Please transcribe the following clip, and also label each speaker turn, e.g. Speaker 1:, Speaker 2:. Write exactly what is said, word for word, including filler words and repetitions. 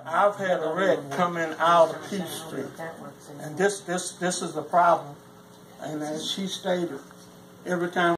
Speaker 1: I've had a wreck coming out of Peach Street, and this this this is the problem. And as she stated, every time